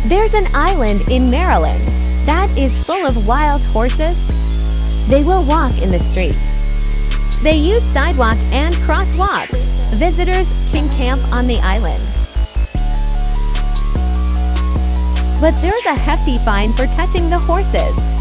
There's an island in Maryland that is full of wild horses. They will walk in the street. They use sidewalk and crosswalks. Visitors can camp on the island. But there's a hefty fine for touching the horses.